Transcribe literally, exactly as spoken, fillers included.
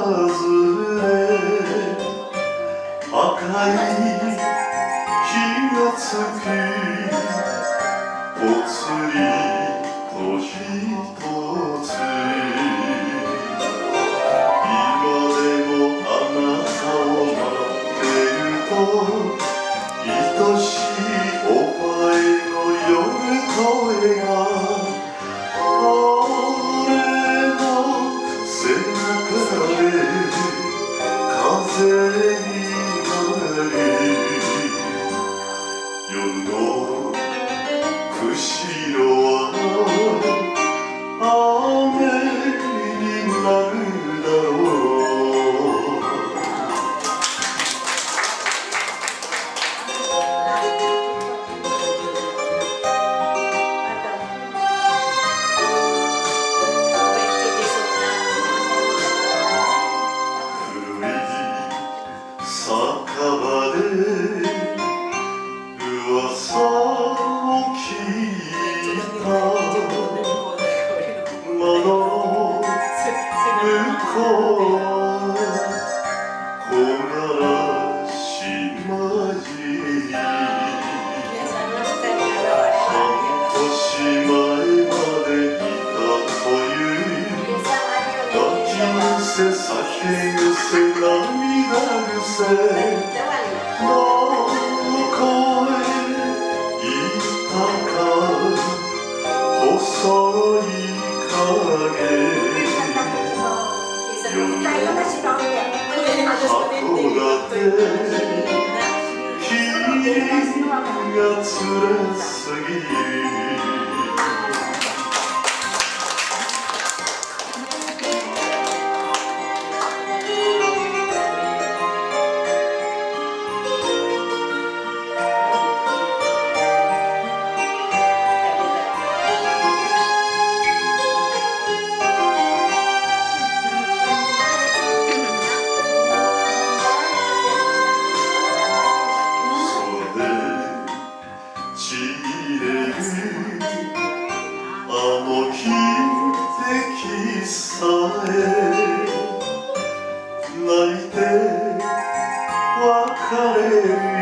れ赤い火がつきぽつりとひとつ今でもあなたを待ってると愛しいお前の夜声が俺の背中で風になり夜の釧路は雨になるだろう酒場で噂を聞いた窓の向こうは木枯らし混じり半年前までいたという抱きむせ酒癖涙癖どこへ行ったか細い影夜の函館霧がつれすぎちぎれるあの汽笛さえ泣いて別れる